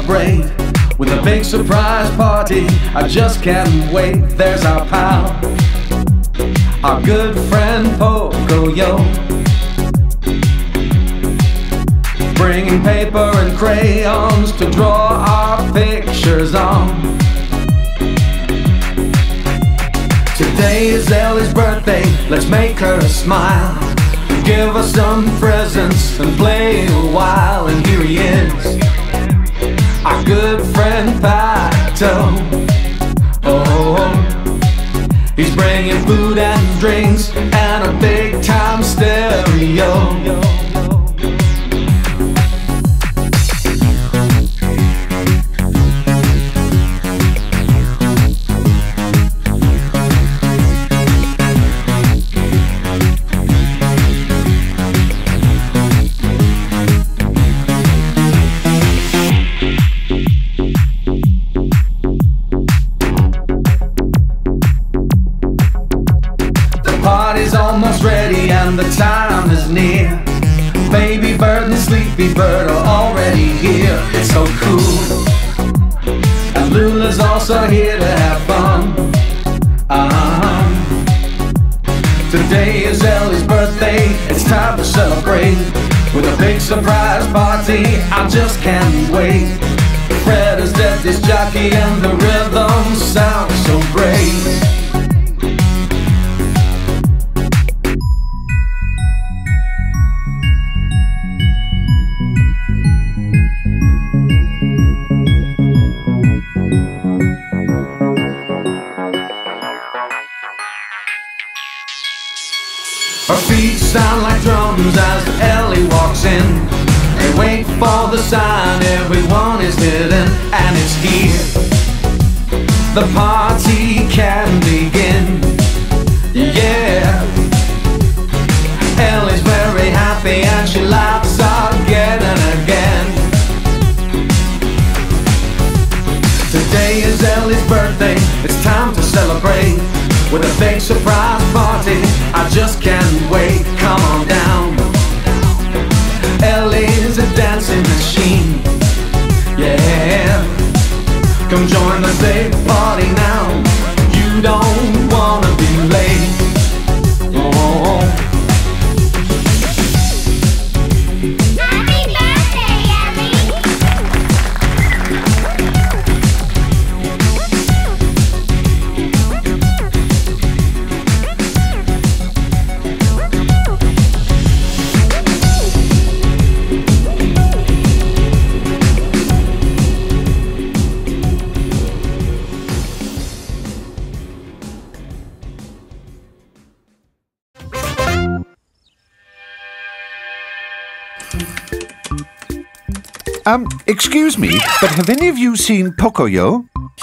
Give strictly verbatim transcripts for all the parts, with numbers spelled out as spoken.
celebrate with a big surprise party. I just can't wait. There's our pal, our good friend Pocoyo, bringing paper and crayons to draw our pictures on. Today is Elly's birthday, let's make her smile. Give her some presents and play a while. And here he is, our good friend Pato. Oh, he's bringing food and drinks and a big time stereo. Party's almost ready and the time is near. Baby bird and sleepy bird are already here. It's so cool. And Lula's also here to have fun. uh-huh. Today is Elly's birthday. It's time to celebrate with a big surprise party. I just can't wait. Fred is dead disc jockey and the rhythm sounds so great. Her feet sound like drums as Elly walks in. They wait for the sign, everyone is hidden, and it's here. The party can begin, yeah. Elly's very happy and she laughs again and again. Today is Elly's birthday, it's time to celebrate with a big surprise party. I just can't wait. Come on down. Elly's a dancing machine, yeah. Come join the big party now. You don't wanna be late. Oh. Um, excuse me, but have any of you seen Pocoyo?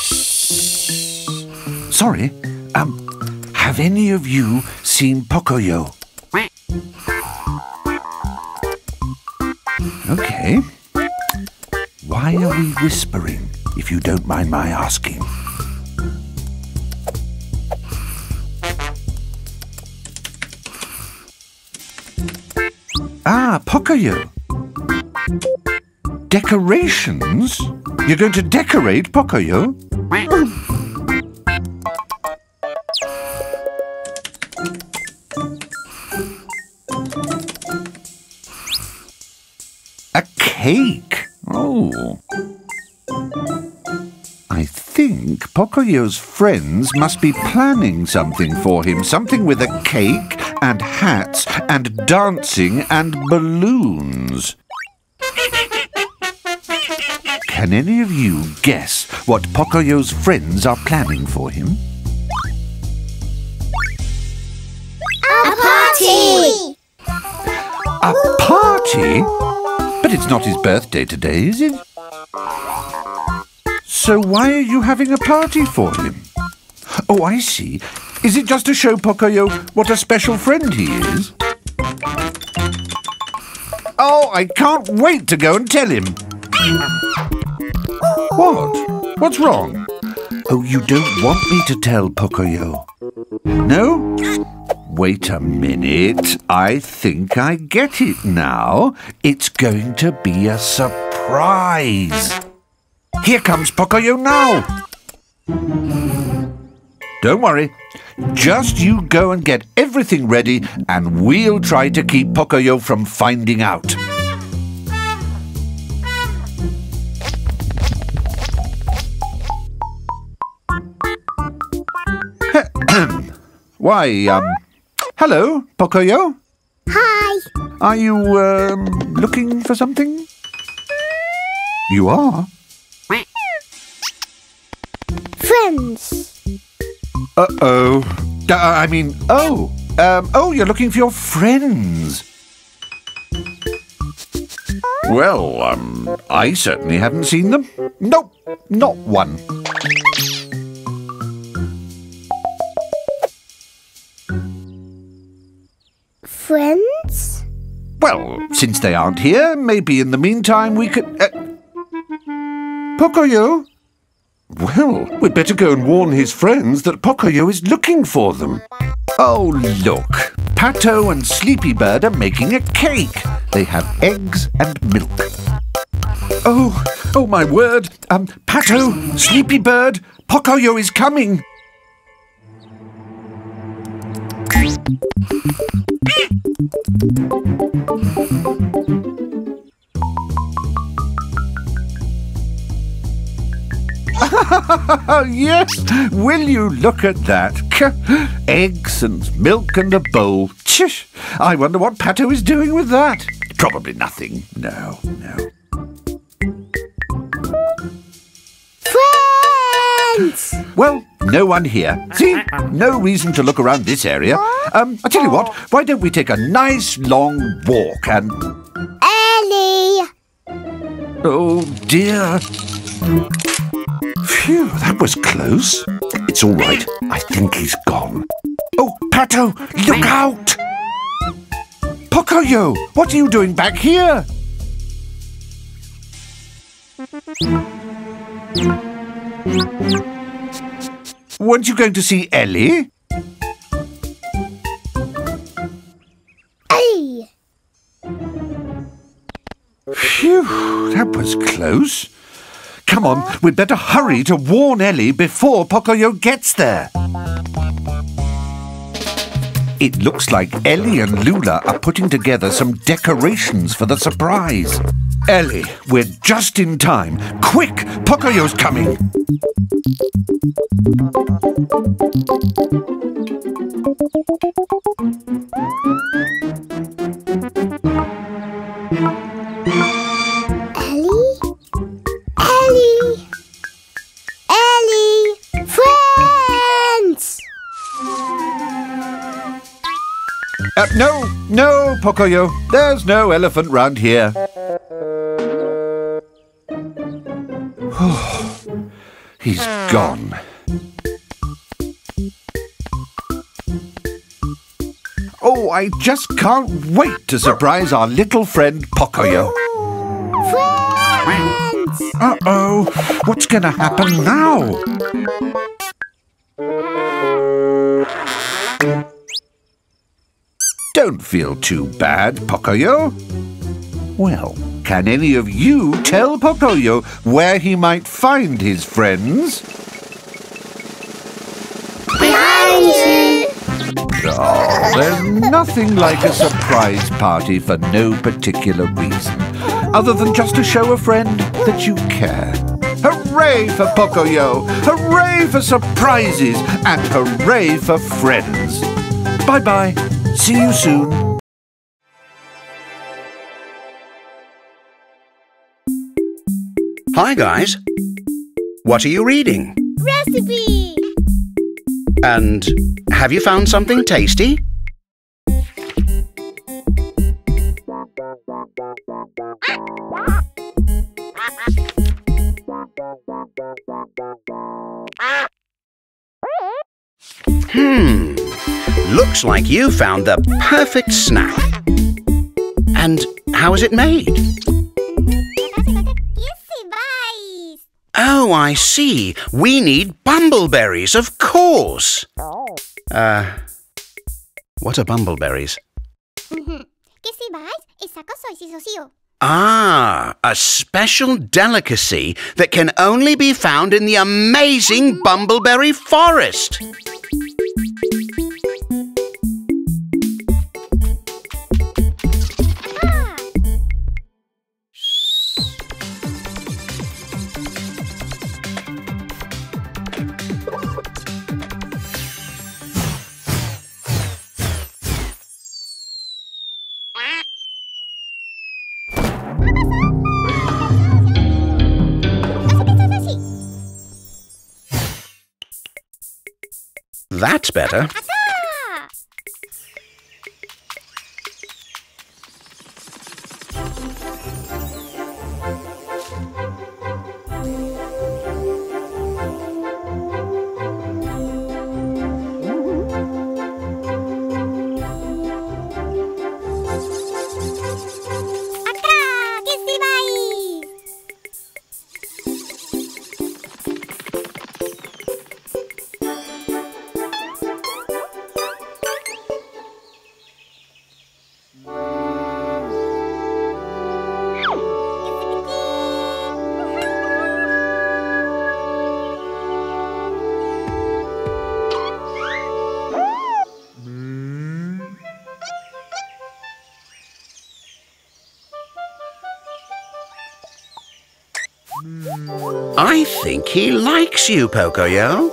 Sorry, um, have any of you seen Pocoyo? Okay. Why are we whispering, if you don't mind my asking? Ah, Pocoyo. Decorations? You're going to decorate Pocoyo? A cake? Oh. I think Pocoyo's friends must be planning something for him. Something with a cake and hats and dancing and balloons. Can any of you guess what Pocoyo's friends are planning for him? A party! A party? But it's not his birthday today, is it? So why are you having a party for him? Oh, I see. Is it just to show Pocoyo what a special friend he is? Oh, I can't wait to go and tell him. What? What's wrong? Oh, you don't want me to tell Pocoyo? No? Wait a minute. I think I get it now. It's going to be a surprise. Here comes Pocoyo now. Don't worry. Just you go and get everything ready and we'll try to keep Pocoyo from finding out. Why, um, hello, Pocoyo? Hi. Are you, um, looking for something? You are? Friends. Uh-oh. Uh, I mean, oh. Um, oh, you're looking for your friends. Well, um, I certainly haven't seen them. Nope, not one. Friends? Well, since they aren't here, maybe in the meantime we could... Uh... Pocoyo? Well, we'd better go and warn his friends that Pocoyo is looking for them. Oh, look. Pato and Sleepybird are making a cake. They have eggs and milk. Oh, oh my word. Um, Pato, Sleepybird, Pocoyo is coming. Yes, will you look at that? Eggs and milk and a bowl. Chish, I wonder what Pato is doing with that. Probably nothing. No, no. Friends! Well, no one here. See? No reason to look around this area. Um, I tell you what, why don't we take a nice long walk and... Elly! Oh, dear. Phew, that was close. It's all right. I think he's gone. Oh, Pato, look out! Pocoyo, what are you doing back here? Weren't you going to see Elly? Elly! Phew, that was close. Come on, we'd better hurry to warn Elly before Pocoyo gets there. It looks like Elly and Lula are putting together some decorations for the surprise. Elly, we're just in time. Quick, Pocoyo's coming. Uh, no, no, Pocoyo. There's no elephant round here. He's gone. Oh, I just can't wait to surprise our little friend Pocoyo. Friends! Uh-oh, what's going to happen now? Don't feel too bad, Pocoyo. Well, can any of you tell Pocoyo where he might find his friends? Behind you! Oh, there's nothing like a surprise party for no particular reason, other than just to show a friend that you care. Hooray for Pocoyo! Hooray for surprises! And hooray for friends! Bye-bye. See you soon. Hi, guys. What are you reading? Recipe! And have you found something tasty? Hmm. Looks like you found the perfect snack. And how is it made? Oh, I see. We need bumbleberries, of course. Uh, what are bumbleberries? Ah, a special delicacy that can only be found in the amazing Bumbleberry Forest. That's better. I think he likes you, Pocoyo.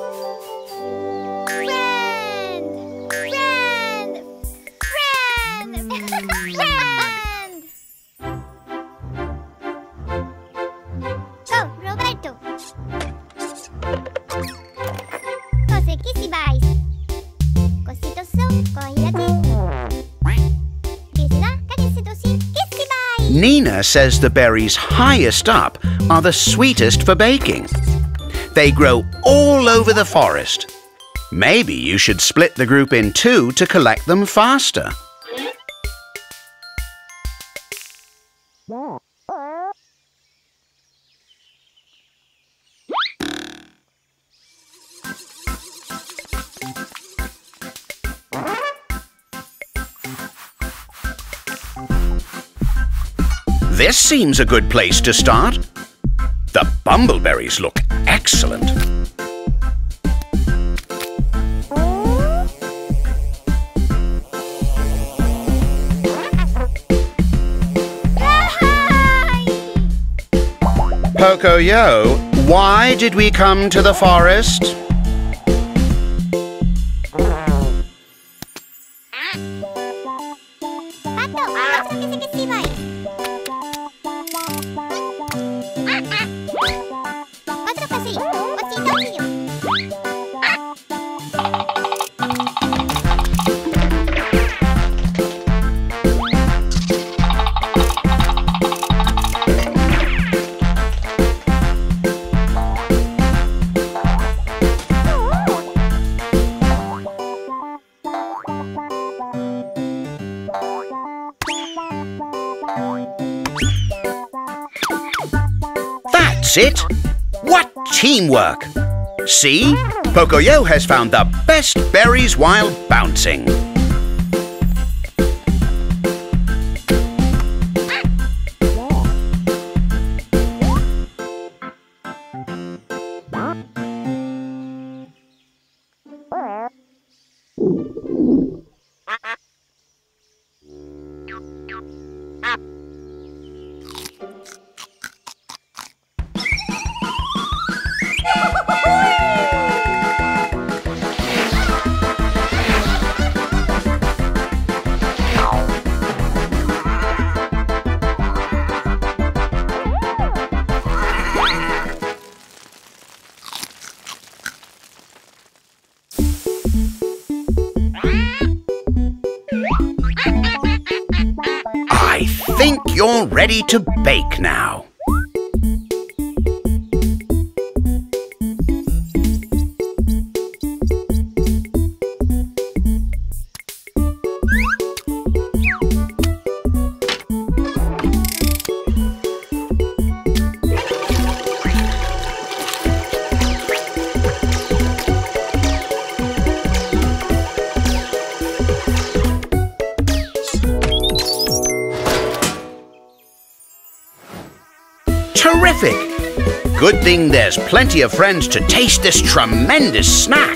Friend! Friend! Friend! Friend! Oh, Roberto. Cose kissy buys. Cosito so, coilate. Kissy da, kadissito si, kissy buys. Nina says the berries highest up are the sweetest for baking. They grow all over the forest. Maybe you should split the group in two to collect them faster. This seems a good place to start. The bumbleberries look excellent. Pocoyo, why did we come to the forest? Pato, otro kissy kissy buys. Otro kasi, osito niyo. That's it! What teamwork! See? Pocoyo has found the best berries while bouncing. I think you're ready to bake now. terrific. Good thing there's plenty of friends to taste this tremendous snack.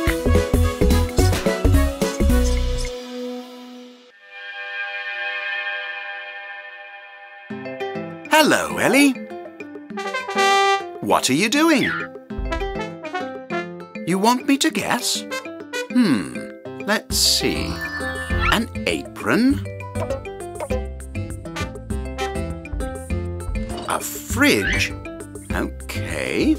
Hello, Elly. What are you doing? You want me to guess? Hmm, let's see. An apron. A fridge. Okay.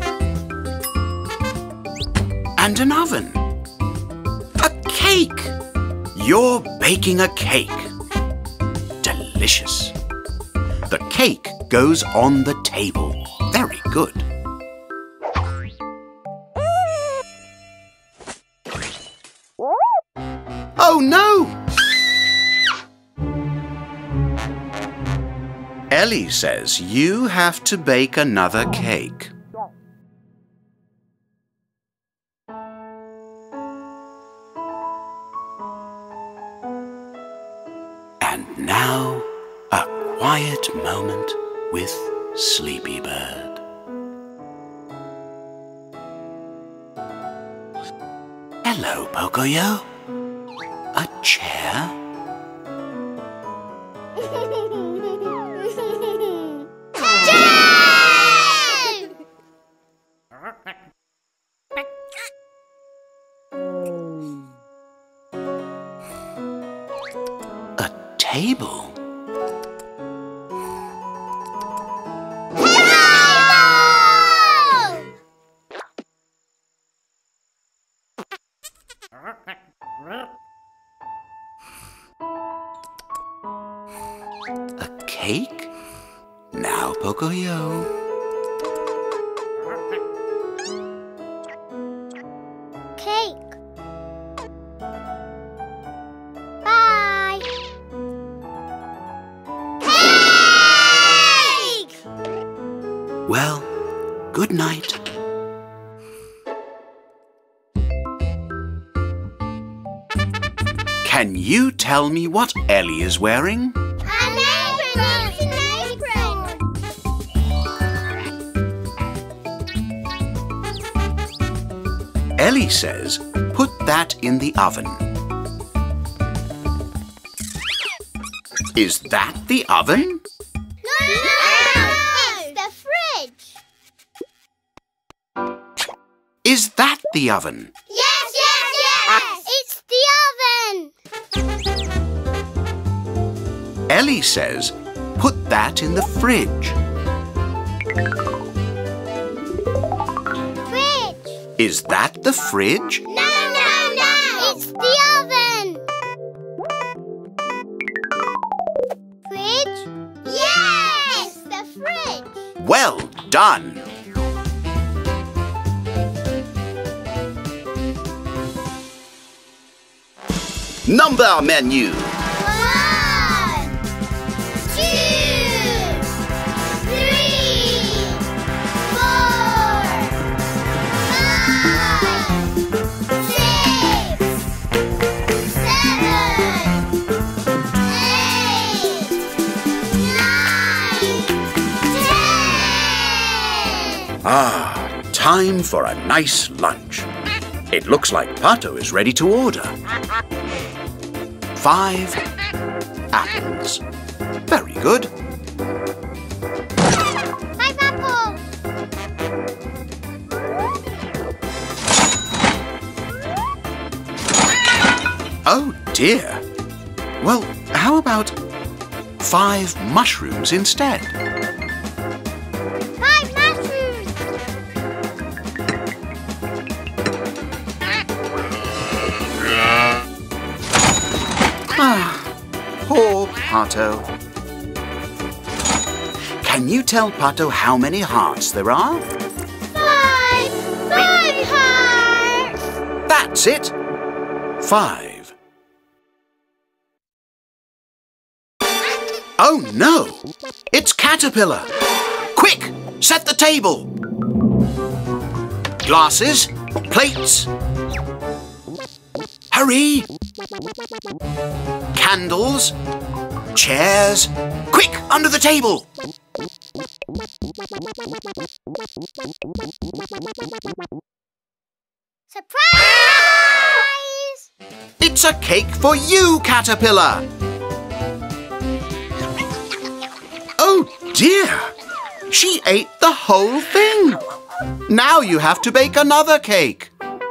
And an oven. A cake. You're baking a cake. Delicious. The cake goes on the table. Very good. Oh no! Elly says you have to bake another cake. And now, a quiet moment with Sleepy Bird. Hello, Pocoyo. A chair? A table? A cake? Now, Pocoyo. Cake. Bye. Cake! Well, good night. Can you tell me what Elly is wearing? An apron! It's an apron! Elly says, put that in the oven. Is that the oven? No! It's the fridge! Is that the oven? Yes, yes, yes! It's the oven! Elly says, put that in the fridge. Fridge! Is that the fridge? No, no, no! It's the oven! Fridge? Yes! The fridge! Well done! Number menu. One, two, three, four, five, six, seven, eight, nine, ten. Ah, time for a nice lunch. It looks like Pato is ready to order. Five apples. Very good. Five apples. Oh dear. Well, how about five mushrooms instead? Five mushrooms. Ah, poor Pato. Can you tell Pato how many hearts there are? Five. Five hearts. That's it. Five. Oh no! It's Caterpillar! Quick! Set the table! Glasses, plates. Hurry! Candles, chairs. Quick, under the table! Surprise! It's a cake for you, Caterpillar! Oh dear! She ate the whole thing! Now you have to bake another cake.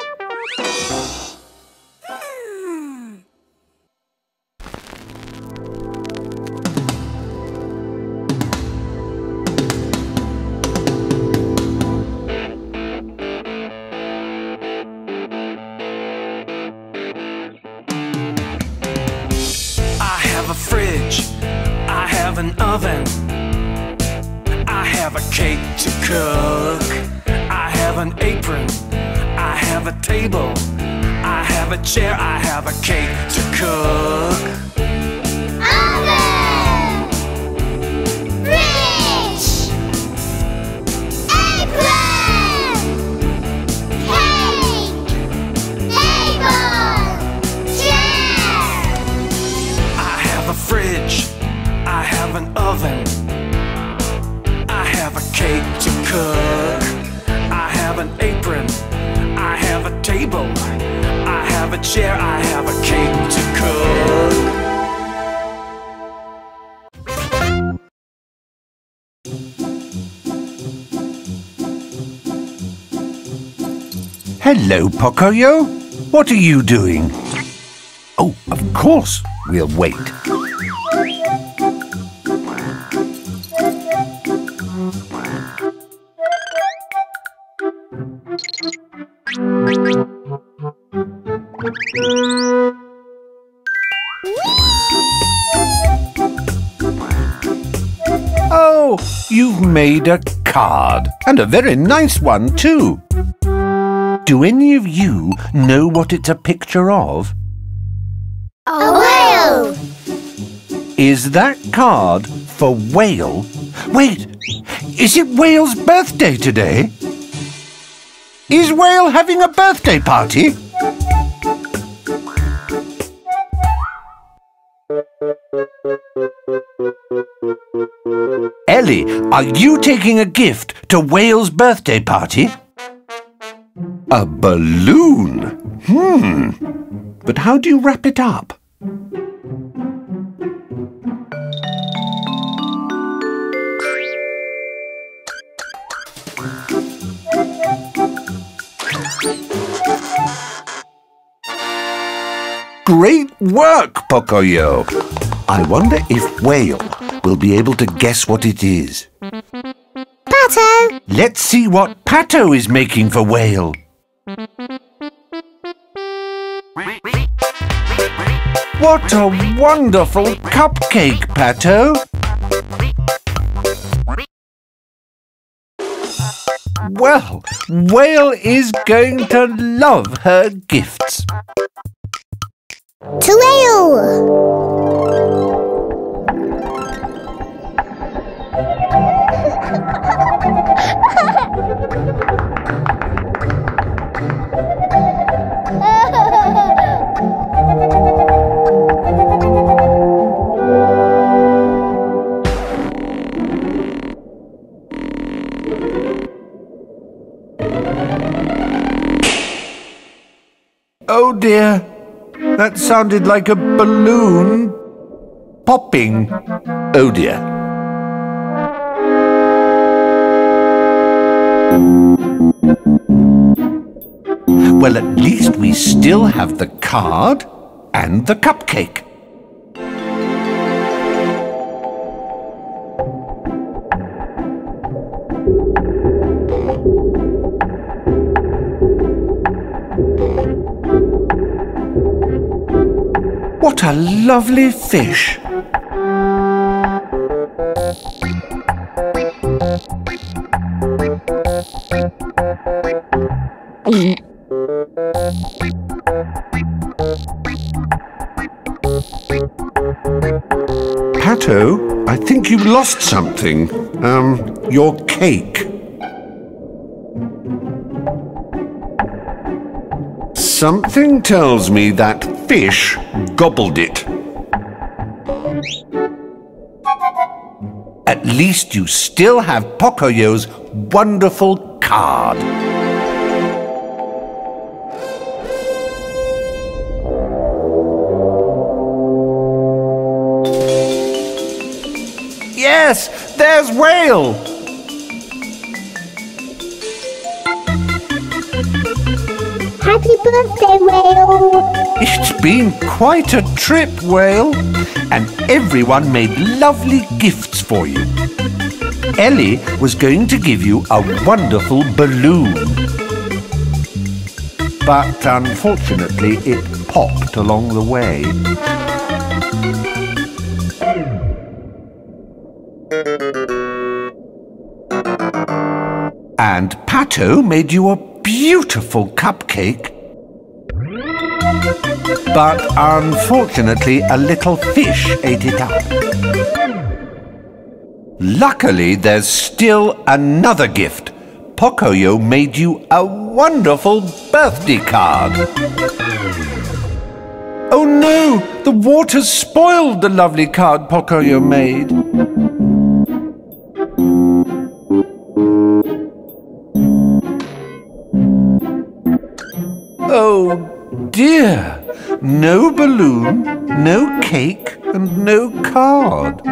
A fridge, I have an oven, I have a cake to cook, I have an apron, I have a table, I have a chair, I have a cake to cook. Oven! Fridge! Apron! Cake! Table! A fridge, I have an oven, I have a cake to cook, I have an apron, I have a table, I have a chair, I have a cake to cook. Hello, Pocoyo. What are you doing? Oh, of course. We'll wait. Oh, you've made a card, and a very nice one too. Do any of you know what it's a picture of? A whale! Is that card for Whale? Wait, is it Whale's birthday today? Is Whale having a birthday party? Elly, are you taking a gift to Whale's birthday party? A balloon? Hmm. But how do you wrap it up? Great work, Pocoyo! I wonder if Whale will be able to guess what it is. Pato! Let's see what Pato is making for Whale. What a wonderful cupcake, Pato! Well, Whale is going to love her gifts. To Whale! Oh dear, that sounded like a balloon popping. Oh dear. Well, at least we still have the card and the cupcake. What a lovely fish! Pato, I think you've lost something. Um, your cake. Something tells me that fish gobbled it. At least you still have Pocoyo's wonderful card. Yes, there's Whale! Happy birthday, Whale! It's been quite a trip, Whale, and everyone made lovely gifts for you. Elly was going to give you a wonderful balloon, but unfortunately it popped along the way. And Pato made you a beautiful cupcake. But unfortunately, a little fish ate it up. Luckily, there's still another gift. Pocoyo made you a wonderful birthday card. Oh no! The water's spoiled the lovely card Pocoyo made. Oh dear! No balloon, no cake, and no card.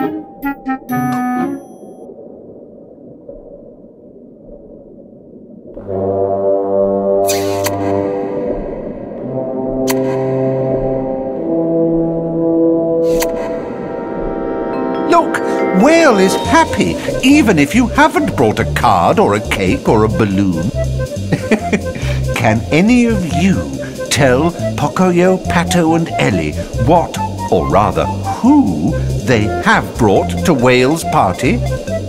Look, Whale is happy, even if you haven't brought a card or a cake or a balloon. Can any of you tell Pocoyo, Pato and Elly what, or rather who, they have brought to Whale's party?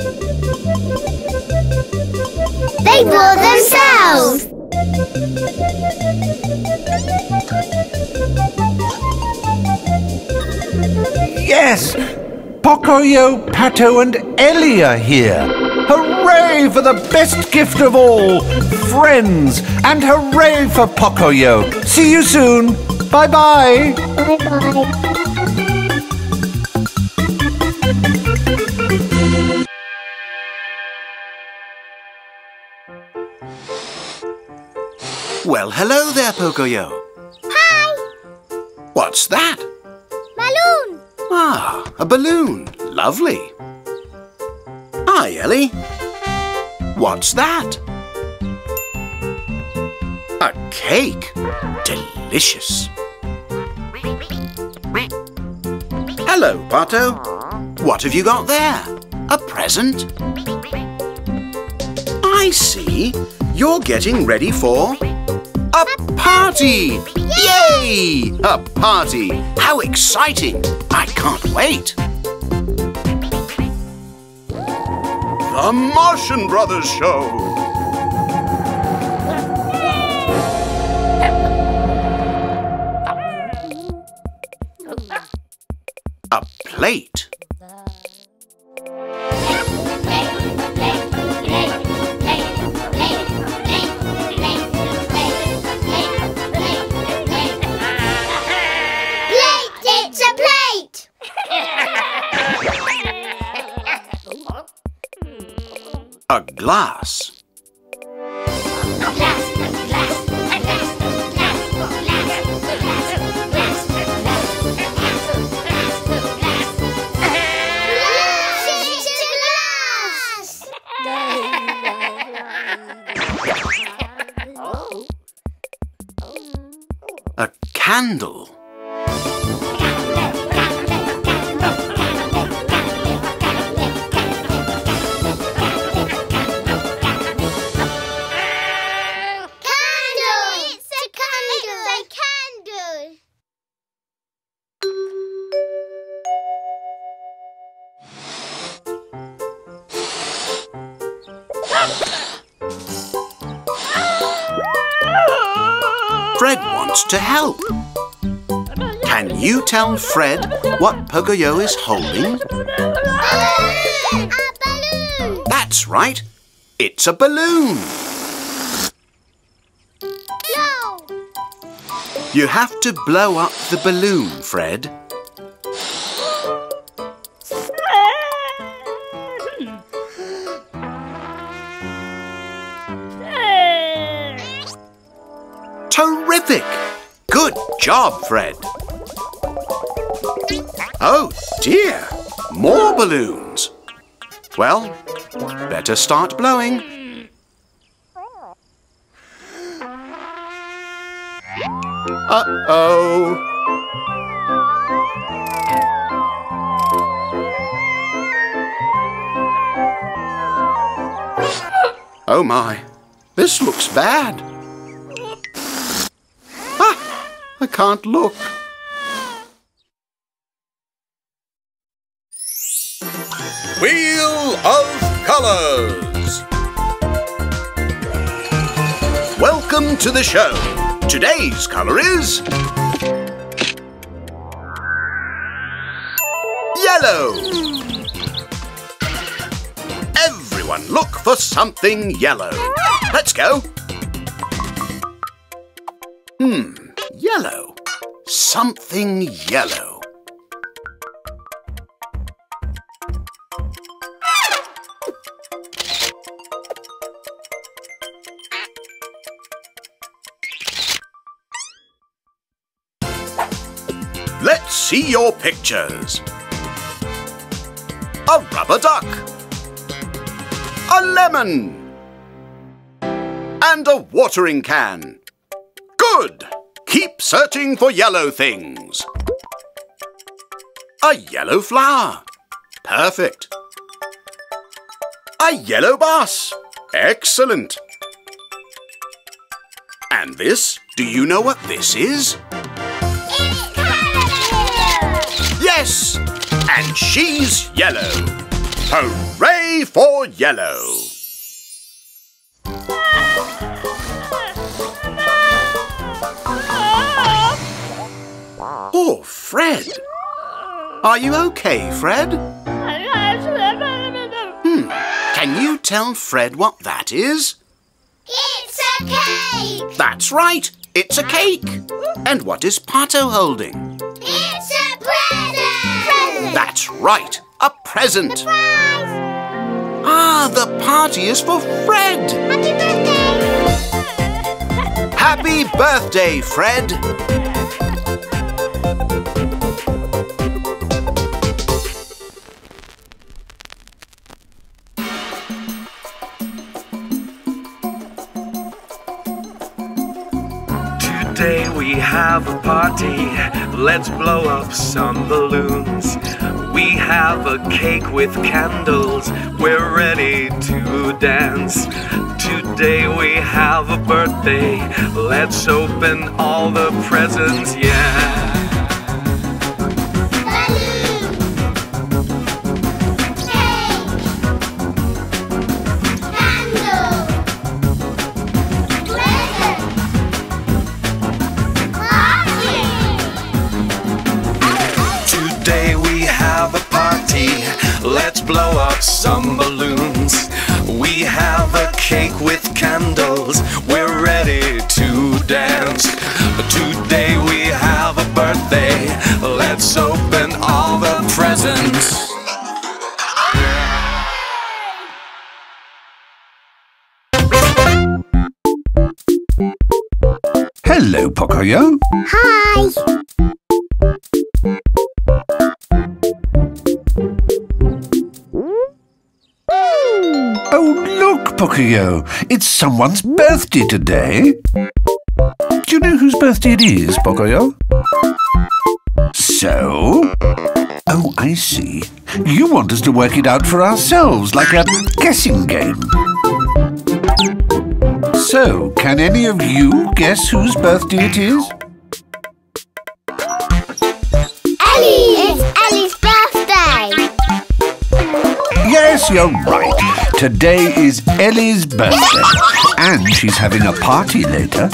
They brought themselves! Yes! Pocoyo, Pato and Elly are here! Hooray for the best gift of all! Friends! And hooray for Pocoyo! See you soon! Bye-bye! Bye-bye. Well, hello there, Pocoyo. Hi! What's that? Balloon! Ah, a balloon. Lovely. Hi, Elly. What's that? A cake. Delicious. Hello, Pato. What have you got there? A present? I see. You're getting ready for a party! Yay! A party! How exciting! I can't wait! The Martian Brothers Show! A plate. It's a plate! A glass. A candle. Fred wants to help. Can you tell Fred what Pocoyo is holding? A balloon! That's right. It's a balloon. Blow! You have to blow up the balloon, Fred. thick. Good job, Fred. Oh, dear. More balloons. Well, better start blowing. Uh-oh. Oh my, this looks bad. Ah, I can't look. Wheel of Colors. Welcome to the show. Today's colour is yellow. Everyone look for something yellow. Let's go. Hmm, yellow. Something yellow. Let's see your pictures. A rubber duck. A lemon. And a watering can. Good! Keep searching for yellow things. A yellow flower. Perfect. A yellow bus. Excellent. And this? Do you know what this is? Yes! And she's yellow. Hooray for yellow! Oh, Fred. Are you okay, Fred? Hmm. Can you tell Fred what that is? It's a cake! That's right. It's a cake. And what is Pato holding? It's a present! That's right. A present. Surprise! Ah, the party is for Fred. Happy birthday! Happy birthday, Fred. Today we have a party, let's blow up some balloons. We have a cake with candles, we're ready to dance. Today we have a birthday, let's open all the presents, yeah. Let's blow up some balloons. We have a cake with candles, we're ready to dance. Today we have a birthday, let's open all the presents. Hello, Pocoyo. Hi! Oh, look, Pocoyo. It's someone's birthday today. Do you know whose birthday it is, Pocoyo? So? Oh, I see. You want us to work it out for ourselves, like a guessing game. So, can any of you guess whose birthday it is? Elly! It's Elly's birthday! Yes, you're right. Today is Elly's birthday, and she's having a party later.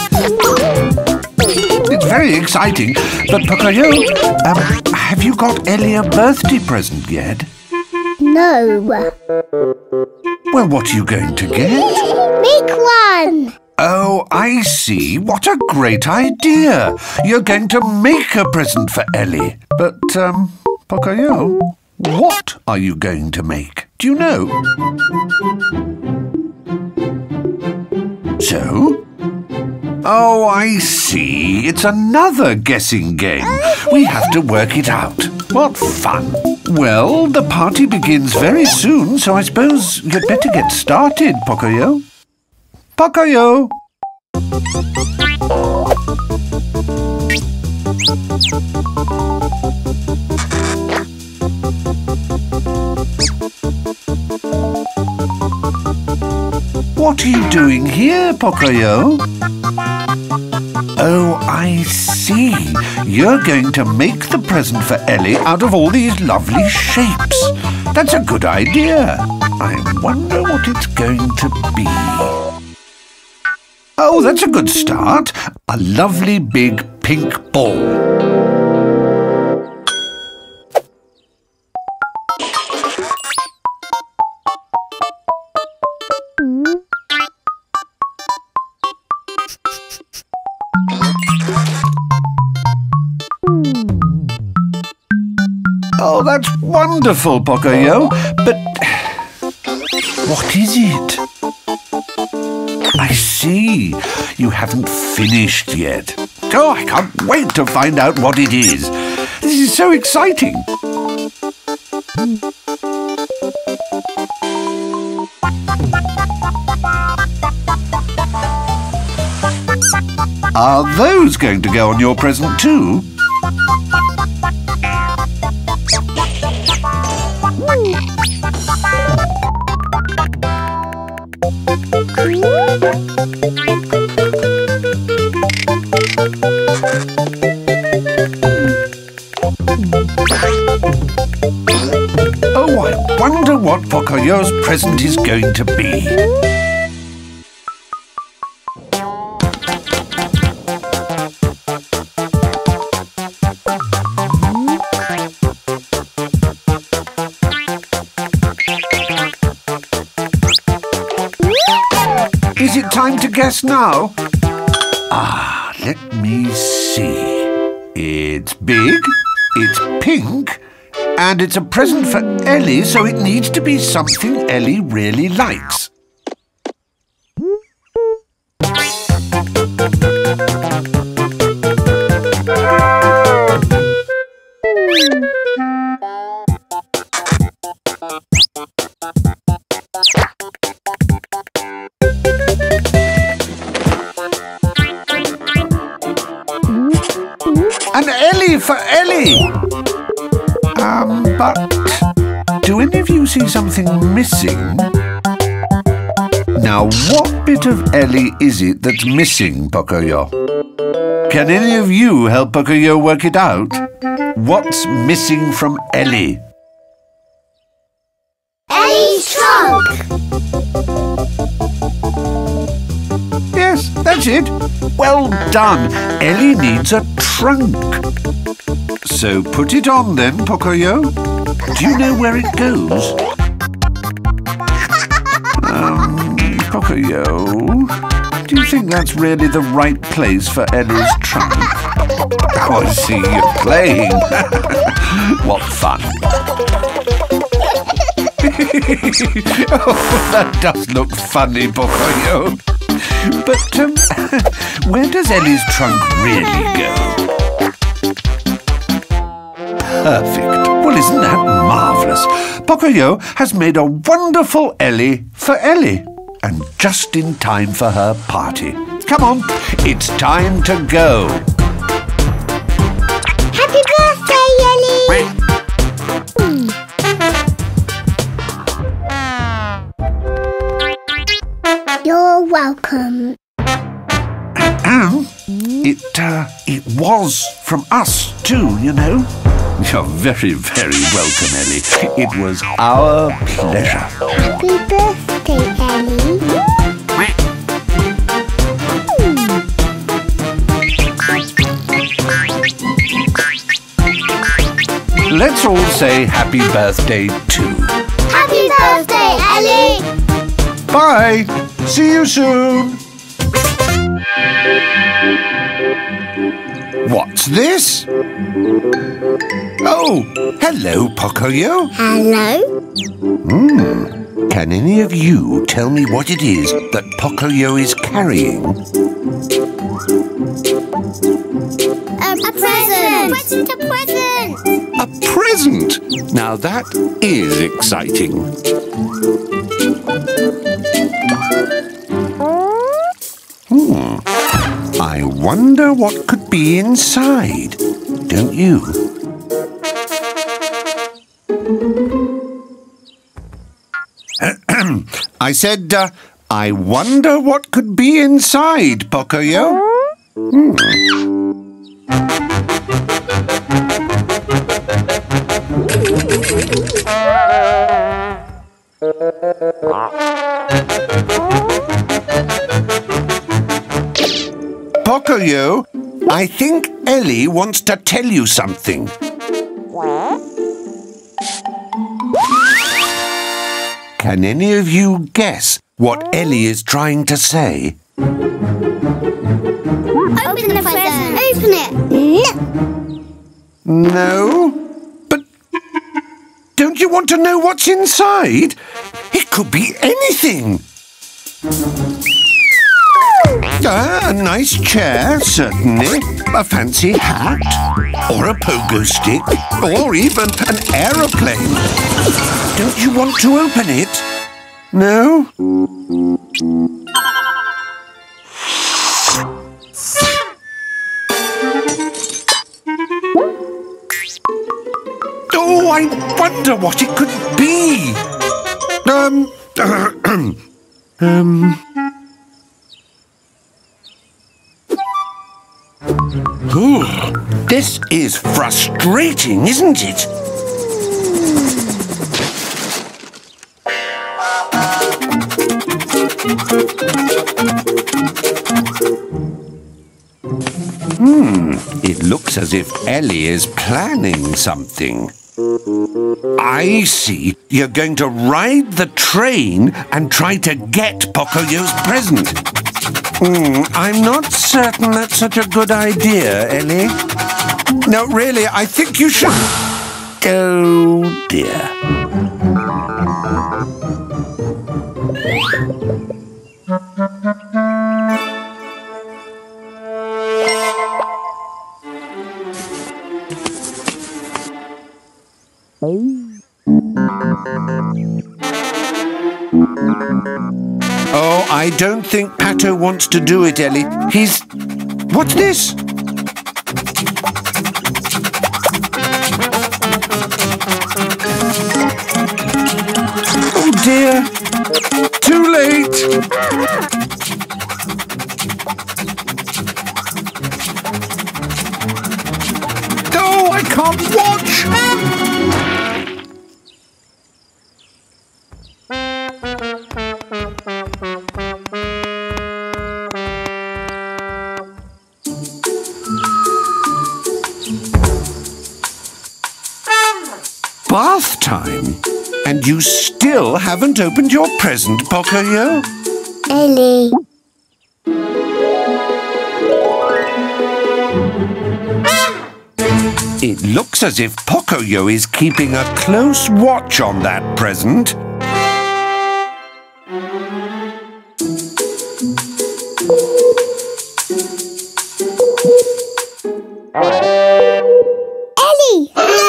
It's very exciting, but Pocoyo, um, have you got Elly a birthday present yet? No. Well, what are you going to get? Make one! Oh, I see. What a great idea. You're going to make a present for Elly. But, um, Pocoyo, what are you going to make? Do you know? So? Oh, I see. It's another guessing game. We have to work it out. What fun. Well, the party begins very soon, so I suppose you'd better get started, Pocoyo. Pocoyo! What are you doing here, Pocoyo? Oh, I see. You're going to make the present for Elly out of all these lovely shapes. That's a good idea. I wonder what it's going to be. Oh, that's a good start. A lovely big pink ball. Oh, that's wonderful, Pocoyo. But what is it? I see. You haven't finished yet. Oh, I can't wait to find out what it is. This is so exciting. Are those going to go on your present too? Oh, I wonder what Pocoyo's present is going to be. Is it time to guess now? Ah, let me see. It's big, it's pink, and it's a present for Elly, so it needs to be something Elly really likes. An Elly for Elly! Um, but do any of you see something missing? Now, what bit of Elly is it that's missing, Pocoyo? Can any of you help Pocoyo work it out? What's missing from Elly? Elly's trunk! Yes, that's it. Well done. Elly needs a trunk. So put it on then, Pocoyo. Do you know where it goes? Um, Pocoyo, do you think that's really the right place for Elly's trunk? Oh, I see you're playing. What fun. Oh, that does look funny, Pocoyo. But um, where does Elly's trunk really go? Perfect. Well, isn't that marvellous? Pocoyo has made a wonderful Elly for Elly, and just in time for her party. Come on, it's time to go. Happy birthday, Elly! You're welcome. And it, uh, it was from us too, you know. You're very, very welcome, Elly. It was our pleasure. Happy birthday, Elly. Let's all say happy birthday too. Happy birthday, Elly! Bye. See you soon. What's this? Oh, hello, Pocoyo. Hello? Hmm, Can any of you tell me what it is that Pocoyo is carrying? A, a present! Present, a present! A present! Now that is exciting. Hmm. I wonder what could be inside, don't you? I said, uh, I wonder what could be inside, Pocoyo. Hmm. Pocoyo, I think Elly wants to tell you something. Can any of you guess what Elly is trying to say? Open the present! Open it! No! No? But don't you want to know what's inside? It could be anything. Ah, a nice chair, certainly. A fancy hat. Or a pogo stick. Or even an aeroplane. Don't you want to open it? No? Oh, I wonder what it could be. Um... um... Ooh, this is frustrating, isn't it? Hmm, it looks as if Elly is planning something. I see. You're going to ride the train and try to get Pocoyo's present. Hmm, I'm not certain that's such a good idea, Elly. No, really, I think you should... Oh, dear. Oh, I don't think Pato wants to do it, Elly. He's... What's this? Oh, dear. Too late. Oh, I can't watch. Bath time? And you still haven't opened your present, Pocoyo? Elly. It looks as if Pocoyo is keeping a close watch on that present. Elly!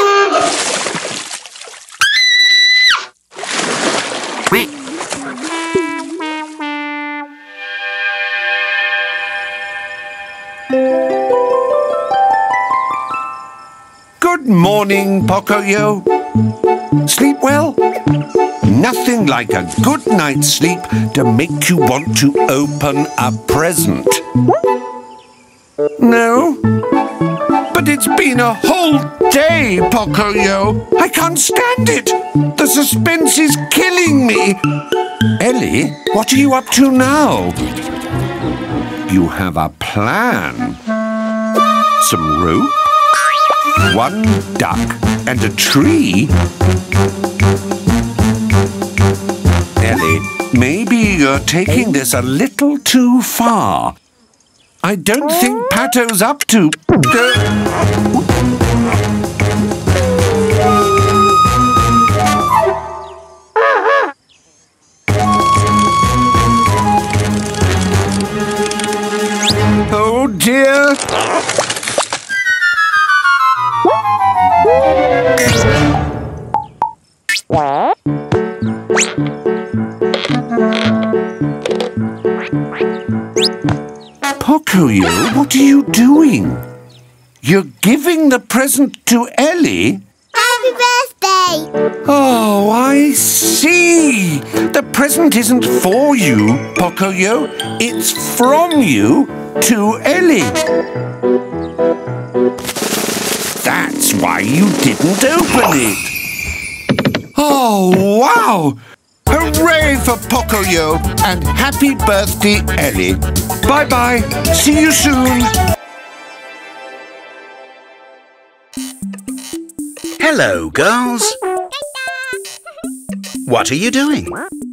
Good morning, Pocoyo. Sleep well? Nothing like a good night's sleep to make you want to open a present. No? But it's been a whole day, Pocoyo. I can't stand it. The suspense is killing me. Elly, what are you up to now? You have a plan. Some rope, one duck, and a tree. Elly, maybe you're taking this a little too far. I don't think Pato's up to... Oh dear! Pocoyo, what are you doing? You're giving the present to Elly? Happy birthday! Oh, I see. The present isn't for you, Pocoyo. It's from you to Elly. That's why you didn't open it. Oh, wow! Hooray for Pocoyo and happy birthday, Elly. Bye-bye. See you soon. Hello, girls. What are you doing?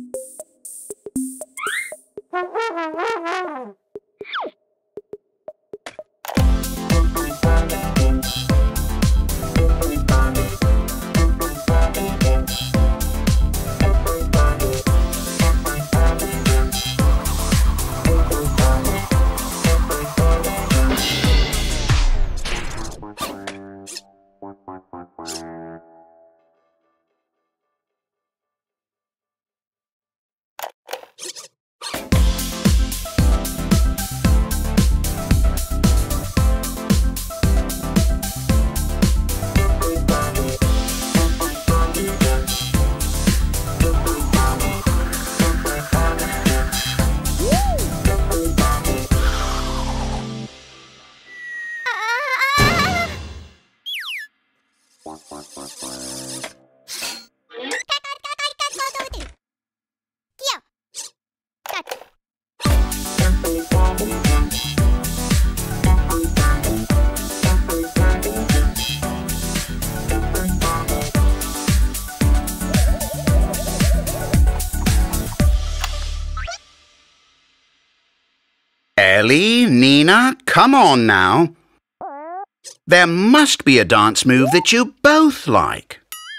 Elly, Nina, come on now. There must be a dance move that you both like.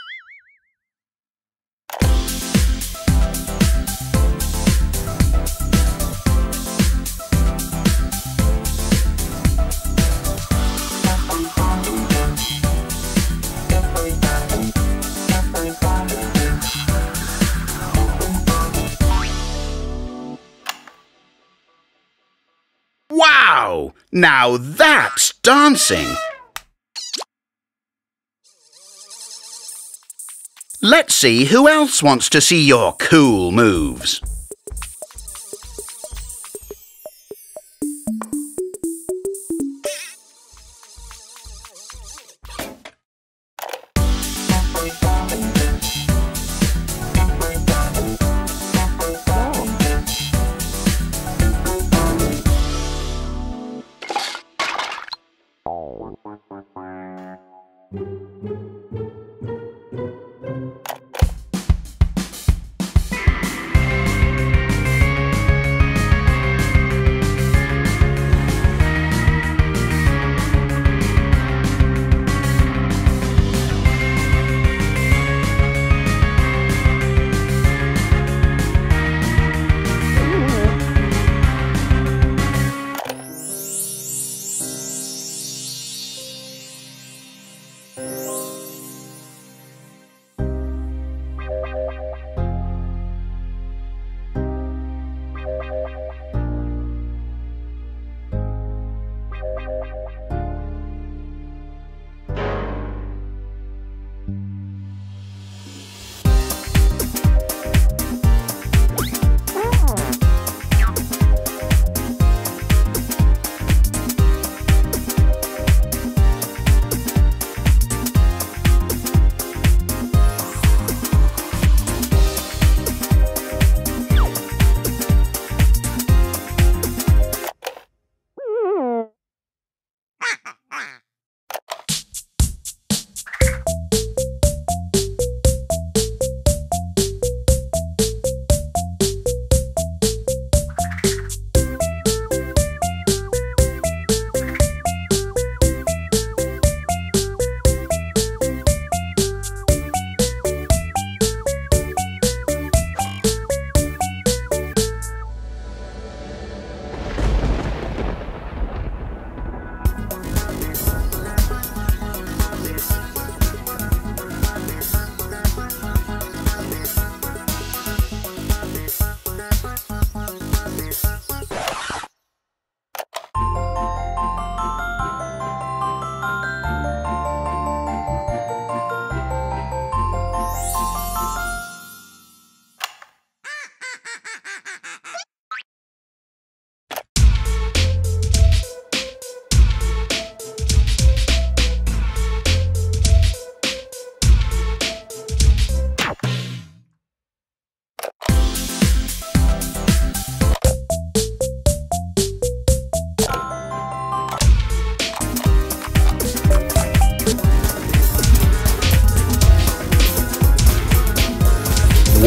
Wow! Now that's dancing! Let's see who else wants to see your cool moves.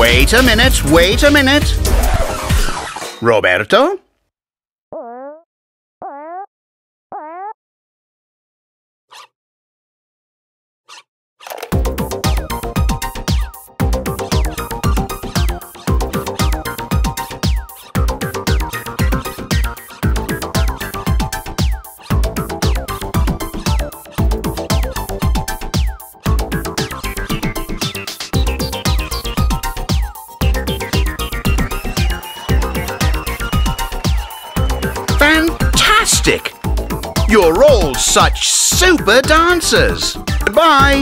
Wait a minute, wait a minute. Roberto? Fantastic! You're all such super dancers. Goodbye.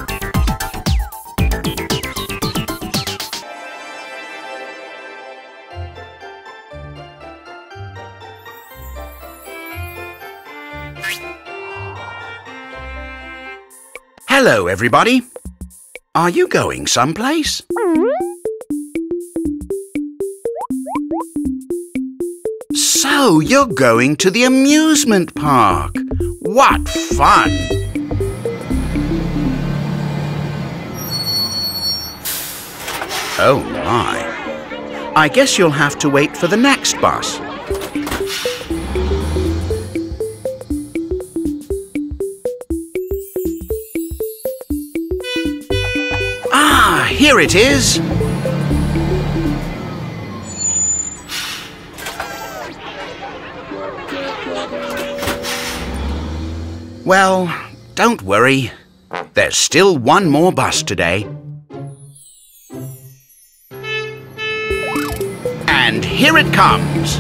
Hello, everybody. Are you going someplace? So, you're going to the amusement park. What fun! Oh my. I guess you'll have to wait for the next bus. Ah, here it is. Well, don't worry. There's still one more bus today. And here it comes.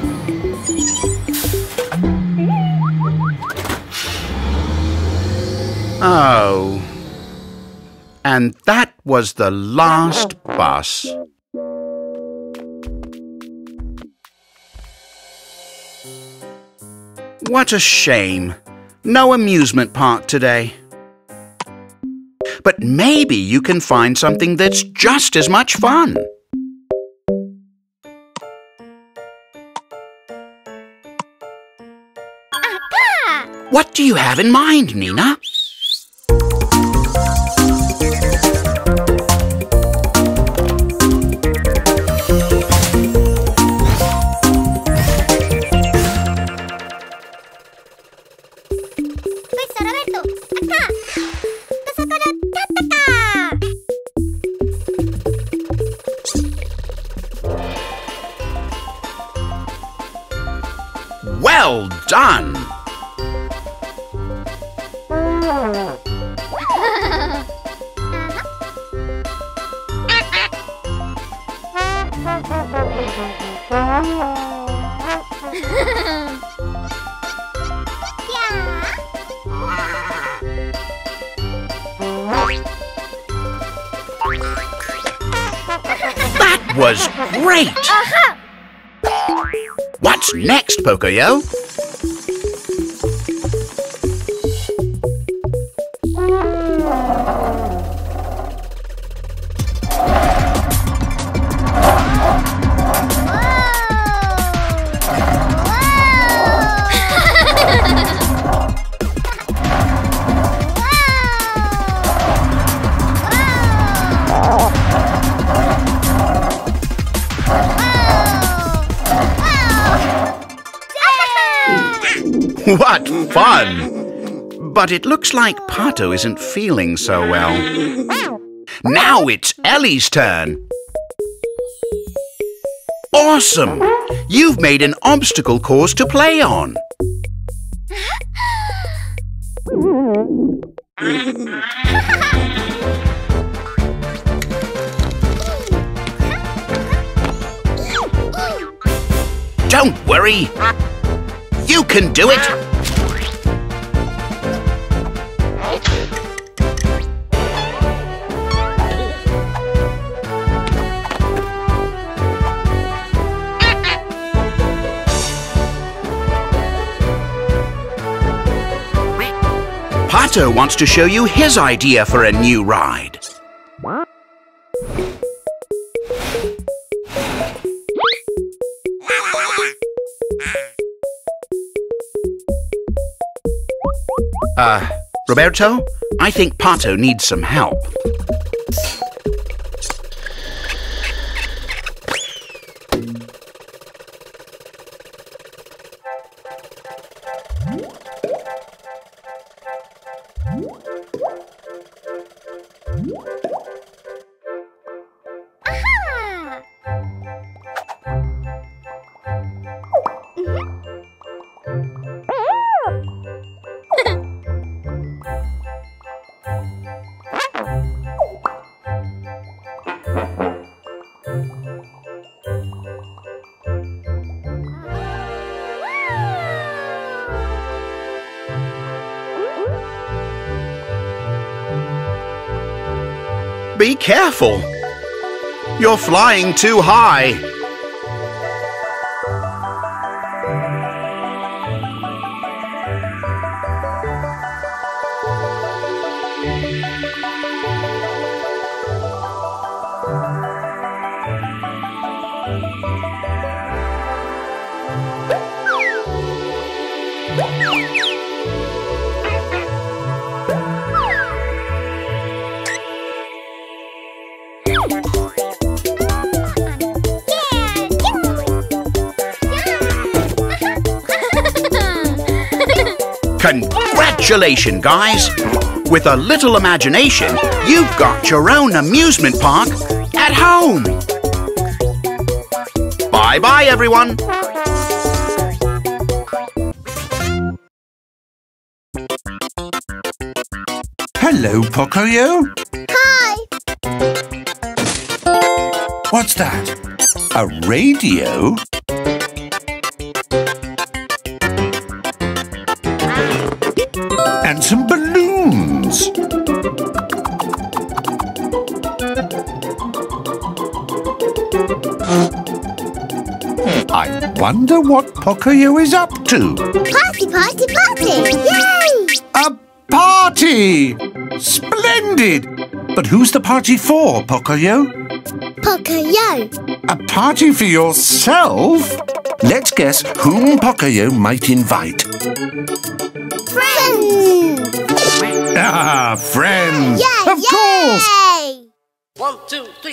Oh. And that was the last bus. What a shame. No amusement park today. But maybe you can find something that's just as much fun. What do you have in mind, Nina? Well done! That was great! Uh-huh. What's next, Pocoyo? What fun! But it looks like Pato isn't feeling so well. Now it's Elly's turn. Awesome! You've made an obstacle course to play on. Don't worry. You can do it! Pato wants to show you his idea for a new ride. Uh, Roberto, I think Pato needs some help. Be careful. You're flying too high. Congratulations, guys! With a little imagination, you've got your own amusement park at home. Bye-bye, everyone. Hello, Pocoyo. Hi. What's that? A radio? And some balloons. I wonder what Pocoyo is up to. Party, party, party! Yay! A party! Splendid! But who's the party for, Pocoyo? Pocoyo. A party for yourself? Let's guess whom Pocoyo might invite. Friends! Ah, friends! Yay! Of yay! course! One, two, three.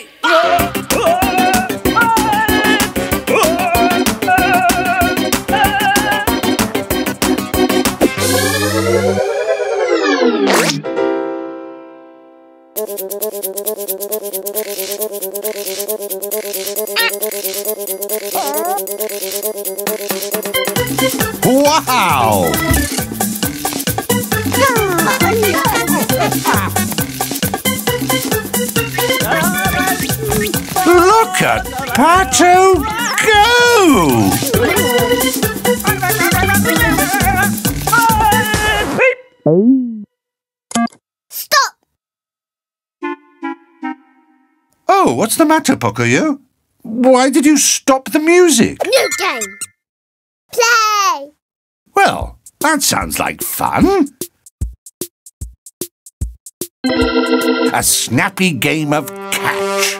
Wow! Look at Pato go! Stop! Oh, what's the matter, Pocoyo? Why did you stop the music? New game! Play! Well, that sounds like fun. A snappy game of catch.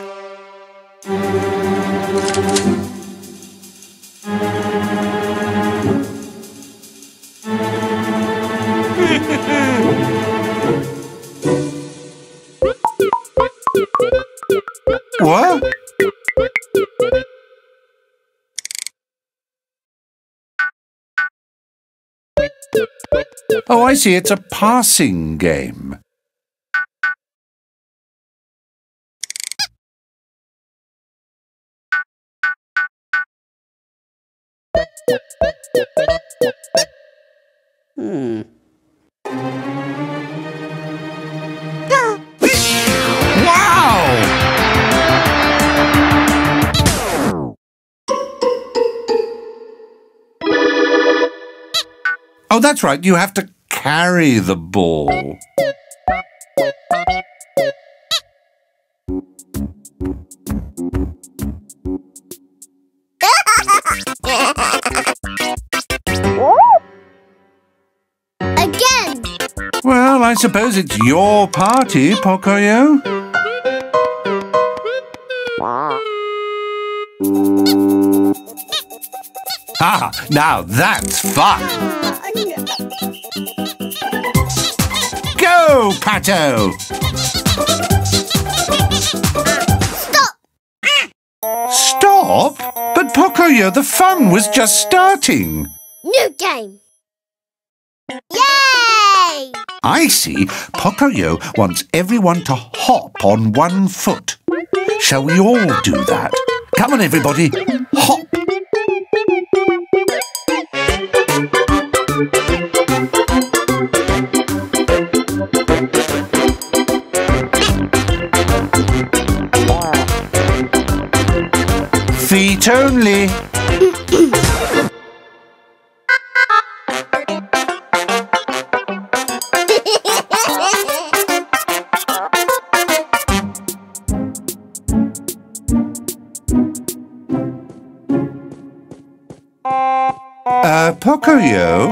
What? Oh, I see. It's a passing game. Hmm. Wow! Oh, that's right. You have to carry the ball. Again! Well, I suppose it's your party, Pocoyo. Ah, now that's fun. Go, Pato! Stop! Stop? But Pocoyo, the fun was just starting. New game! Yay! I see. Pocoyo wants everyone to hop on one foot. Shall we all do that? Come on, everybody. Hop. Feet only. Uh, Pocoyo?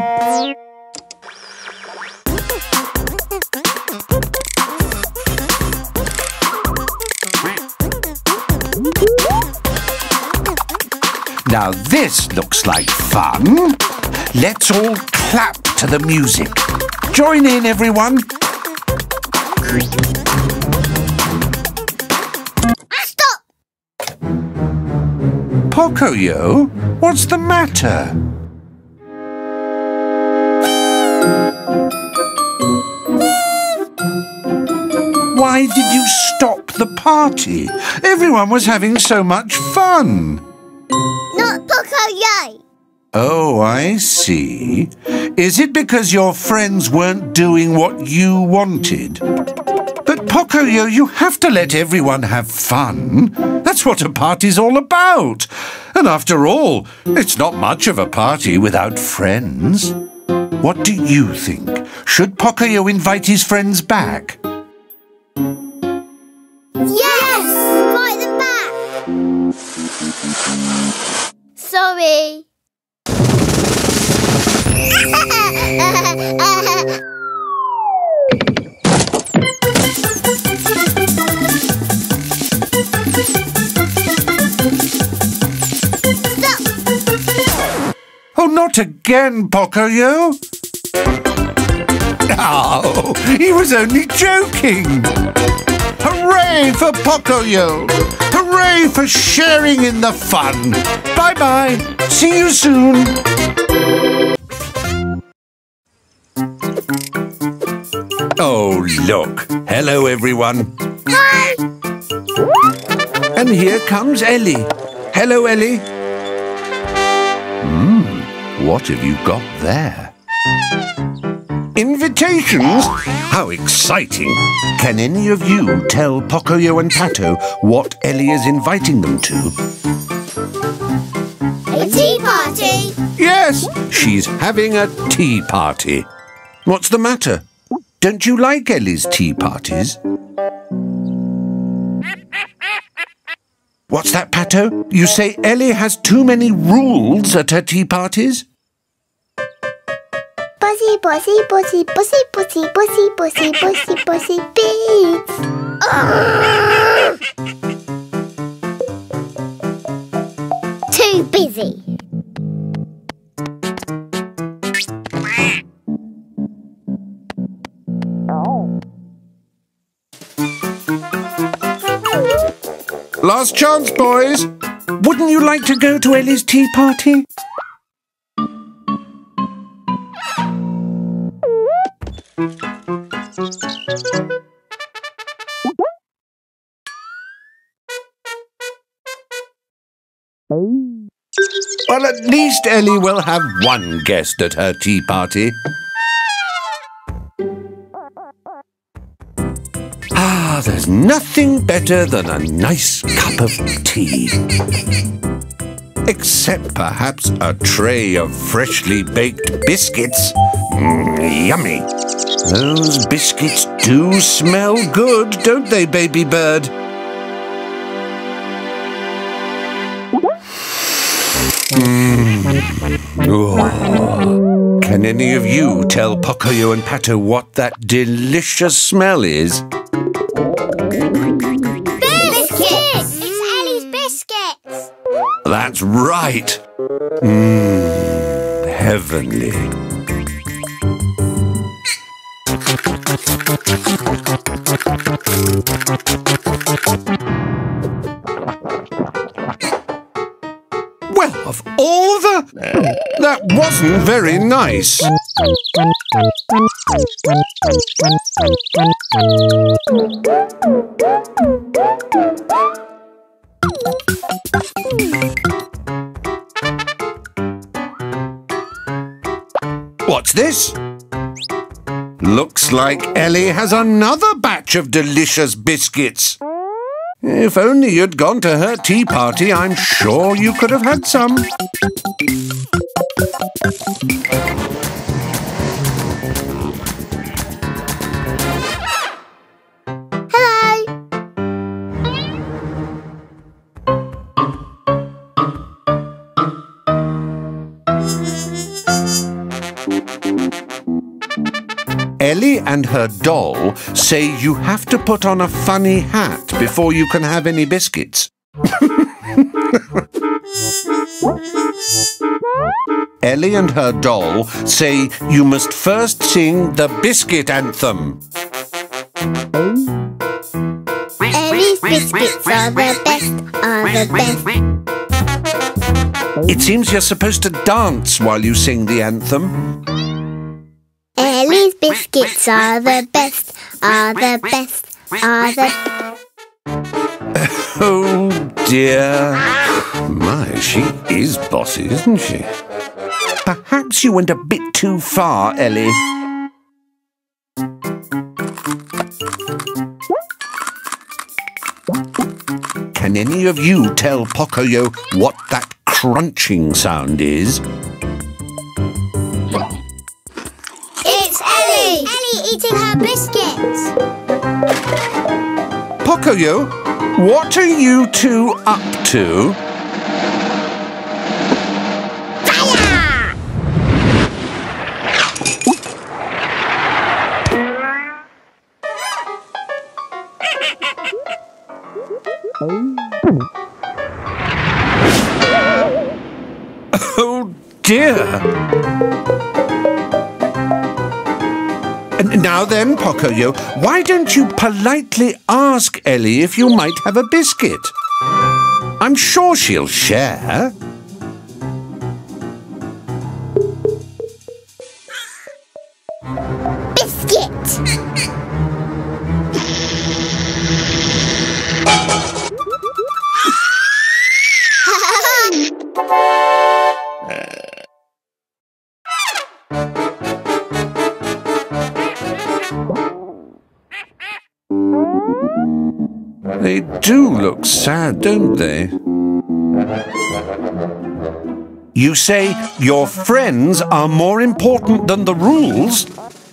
Now this looks like fun. Let's all clap to the music. Join in, everyone. Stop! Pocoyo, what's the matter? Why did you stop the party? Everyone was having so much fun. Not Pocoyo! Oh, I see. Is it because your friends weren't doing what you wanted? But Pocoyo, you have to let everyone have fun. That's what a party's all about. And after all, it's not much of a party without friends. What do you think? Should Pocoyo invite his friends back? Yes! Invite them back! Sorry. Stop! Oh, not again, Pocoyo! Oh, he was only joking! Hooray for Pocoyo! Hooray for sharing in the fun! Bye-bye! See you soon! Oh, look! Hello, everyone! Hi! And here comes Elly. Hello, Elly. Hmm, what have you got there? Invitations? How exciting! Can any of you tell Pocoyo and Pato what Elly is inviting them to? A tea party! Yes, she's having a tea party. What's the matter? Don't you like Elly's tea parties? What's that, Pato? You say Elly has too many rules at her tea parties? Bossy, bossy, bossy, bossy, bossy, bossy, bossy, bossy, bossy, beats! Too busy. Last chance, boys. Wouldn't you like to go to Elly's tea party? Well, at least Elly will have one guest at her tea party. Ah, there's nothing better than a nice cup of tea. Except perhaps a tray of freshly baked biscuits. Mm, yummy. Those biscuits do smell good, don't they, baby bird? Mm. Oh. Can any of you tell Pocoyo and Pato what that delicious smell is? Biscuits! It's Elly's biscuits! That's right. Mmm, heavenly. Well, of all the... That wasn't very nice. What's this? Looks like Elly has another batch of delicious biscuits. If only you'd gone to her tea party, I'm sure you could have had some. Hello! Elly and her doll say you have to put on a funny hat before you can have any biscuits. Elly and her doll say you must first sing the biscuit anthem. Elly's biscuits are the best, are the best. It seems you're supposed to dance while you sing the anthem. Elly's biscuits are the best, are the best, are the... Oh dear. My, she is bossy, isn't she? Perhaps you went a bit too far, Elly. Can any of you tell Pocoyo what that crunching sound is? It's Elly! Elly eating her biscuits! Pocoyo, what are you two up to? Fire! Oh dear! And now then, Pocoyo, why don't you politely ask Elly if you might have a biscuit? I'm sure she'll share. Biscuit! They do look sad, don't they? You say your friends are more important than the rules?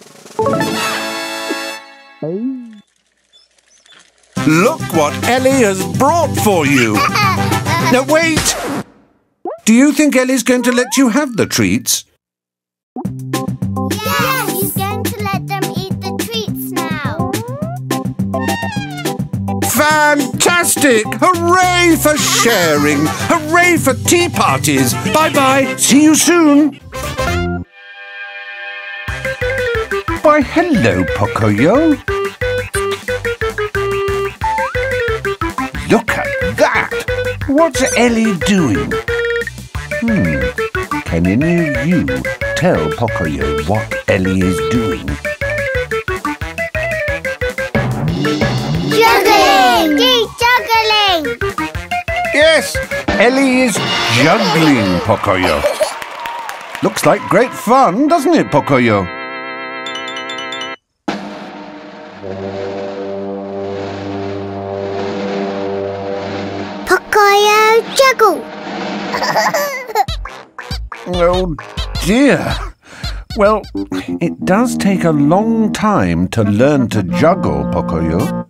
Look what Elly has brought for you! Now wait! Do you think Elly's going to let you have the treats? Yeah, he's going to let them eat the treats now. Fantastic! Hooray for sharing! Hooray for tea parties! Bye-bye! See you soon! Why, hello, Pocoyo. Look at that! What's Elly doing? Hmm. Can any of you tell Pocoyo what Elly is doing? Juggling! Deep juggling! Yes! Elly is juggling, Pocoyo. Looks like great fun, doesn't it, Pocoyo? Pocoyo juggle! Oh dear. Well, it does take a long time to learn to juggle, Pocoyo.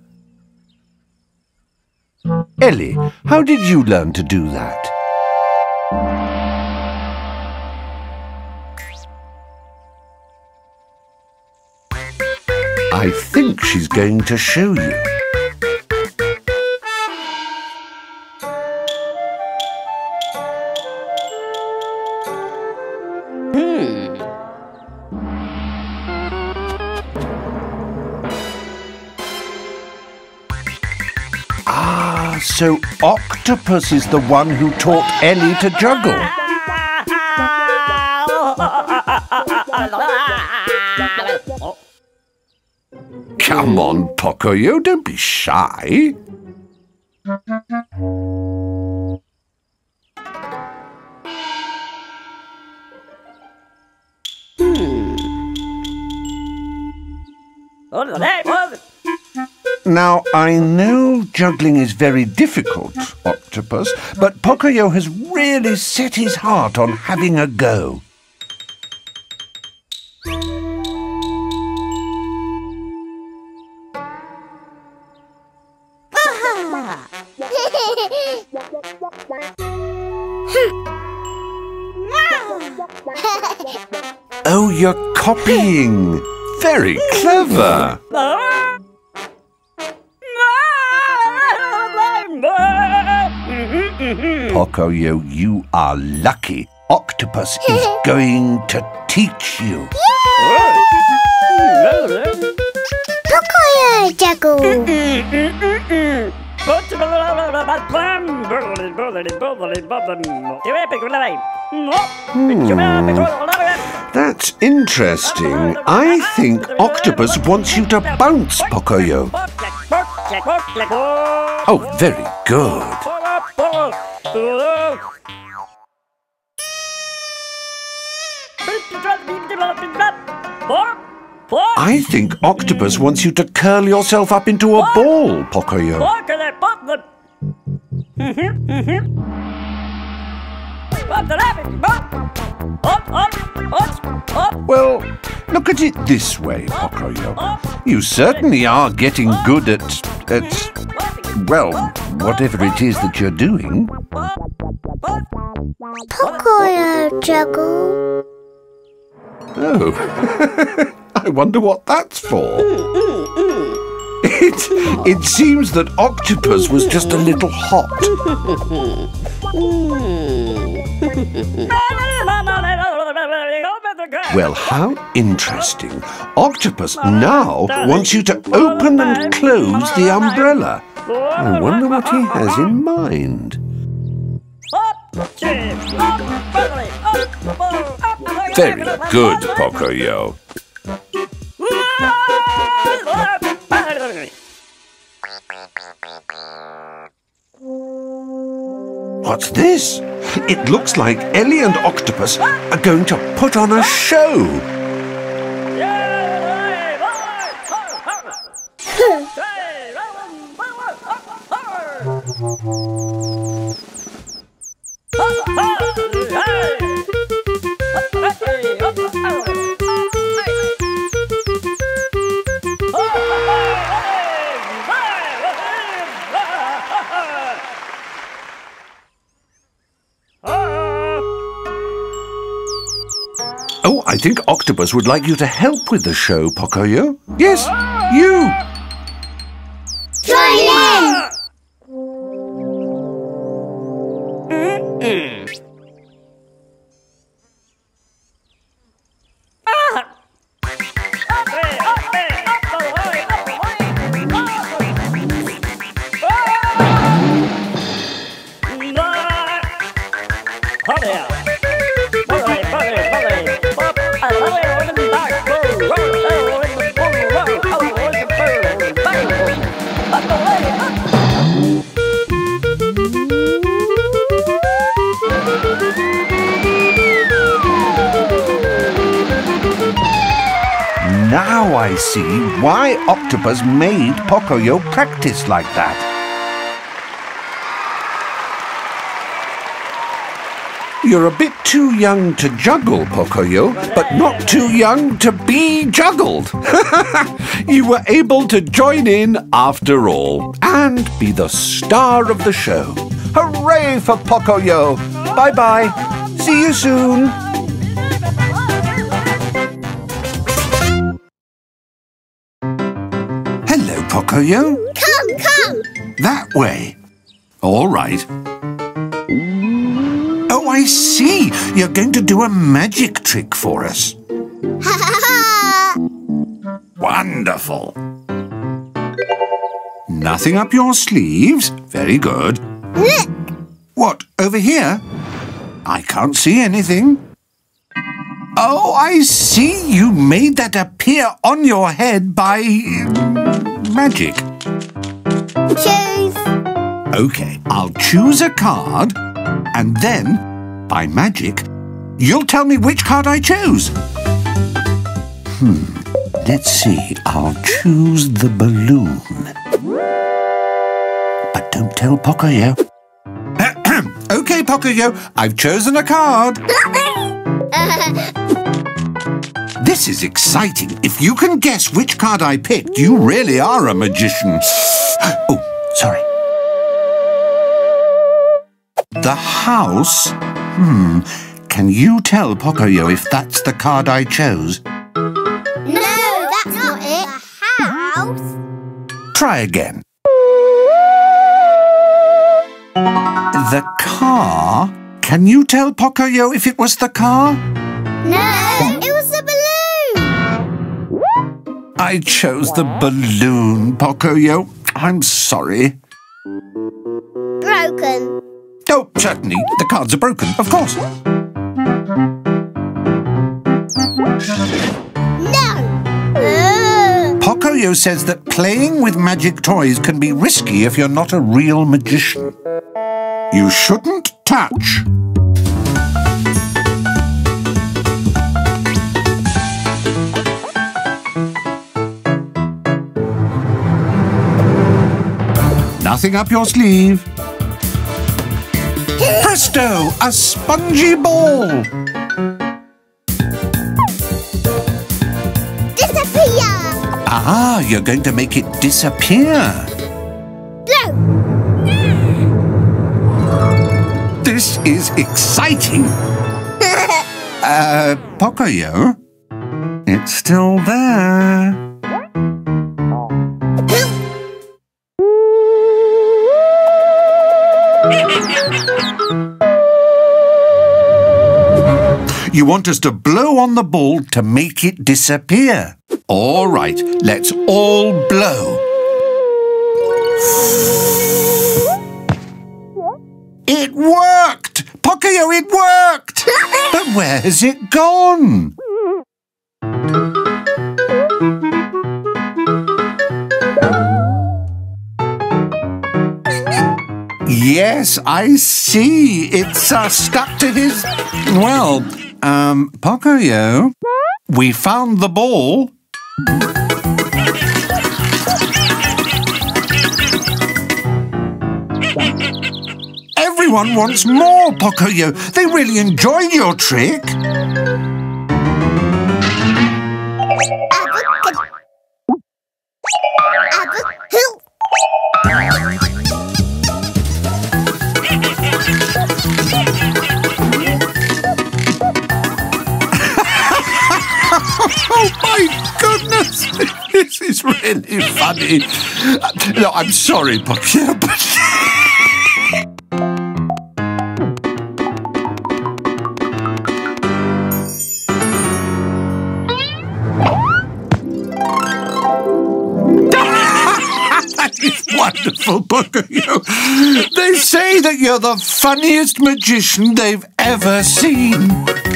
Elly, how did you learn to do that? I think she's going to show you. Ah, so Octopus is the one who taught Elly to juggle. Come on, Pocoyo, don't be shy. Now, I know juggling is very difficult, Octopus, but Pocoyo has really set his heart on having a go. Oh, you're copying. Very clever. Pocoyo, you are lucky. Octopus is going to teach you. Pocoyo juggle. Hmm. That's interesting. I think Octopus wants you to bounce, Pocoyo. Oh, very good. I think Octopus wants you to curl yourself up into a ball, Pocoyo. Well, look at it this way, Pocoyo. You certainly are getting good at, at, well, whatever it is that you're doing. Pocoyo juggle. Oh, I wonder what that's for. It, it seems that Octopus was just a little hot. Well, how interesting. Octopus now wants you to open and close the umbrella. I wonder what he has in mind. Very good, Pocoyo. What's this? It looks like Elly and Octopus are going to put on a show. Oh, I think Octopus would like you to help with the show, Pocoyo. Yes, you! Join in! Now I see why Octopus made Pocoyo practice like that. You're a bit too young to juggle, Pocoyo, but not too young to be juggled. You were able to join in after all and be the star of the show. Hooray for Pocoyo! Bye-bye. See you soon. Hello, Pocoyo. Come, come! That way. All right. Oh, I see. You're going to do a magic trick for us. Ha ha ha! Wonderful. Nothing up your sleeves. Very good. What, over here? I can't see anything. Oh, I see. You made that appear on your head by magic. Choose. Okay, I'll choose a card, and then, by magic, you'll tell me which card I choose. Hmm, let's see. I'll choose the balloon. But don't tell Pocoyo. Okay, Pocoyo, I've chosen a card. This is exciting. If you can guess which card I picked, you really are a magician. Oh, sorry. The house? Hmm. Can you tell, Pocoyo, if that's the card I chose? No, try again. The car? Can you tell Pocoyo if it was the car? No, it was the balloon. I chose the balloon, Pocoyo. I'm sorry. Broken. Oh, certainly. The cards are broken, of course. No! Uh. Pocoyo says that playing with magic toys can be risky if you're not a real magician. You shouldn't touch. Nothing up your sleeve. Presto! A spongy ball! Disappear! Ah, you're going to make it disappear. No! This is exciting. uh, Pocoyo? It's still there. You want us to blow on the ball to make it disappear. All right, let's all blow. It worked! Pocoyo, it worked! But where has it gone? Yes, I see. It's uh, stuck to his... Well, um, Pocoyo, we found the ball. Everyone wants more, Pocoyo. They really enjoyed your trick. Oh, my goodness! This is really funny. No, I'm sorry, Pocoyo, but... That is wonderful, Pocoyo. They say that you're the funniest magician they've ever seen.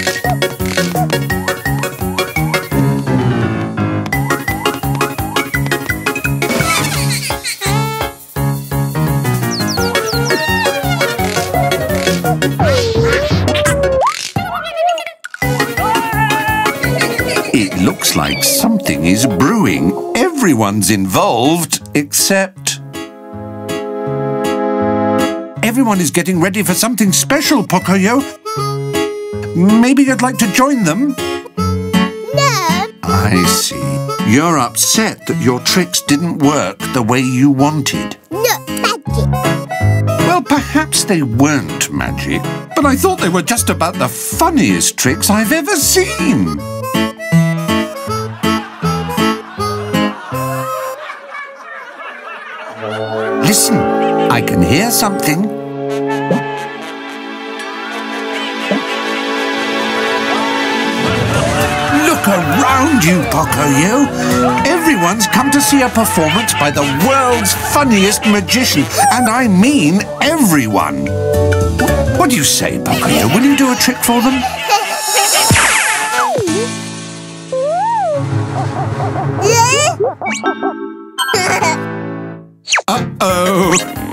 It looks like something is brewing. Everyone's involved, except... Everyone is getting ready for something special, Pocoyo. Maybe you'd like to join them? No. I see. You're upset that your tricks didn't work the way you wanted. Not magic. Well, perhaps they weren't magic, but I thought they were just about the funniest tricks I've ever seen. Listen, I can hear something. Look around you, Pocoyo. Everyone's come to see a performance by the world's funniest magician, and I mean everyone. What do you say, Pocoyo? Will you do a trick for them? Uh-oh.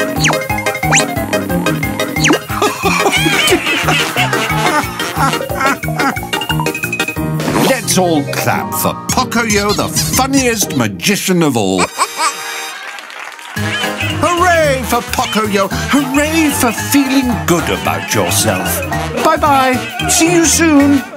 Let's all clap for Pocoyo, the funniest magician of all. Hooray for Pocoyo! Hooray for feeling good about yourself. Bye-bye. See you soon.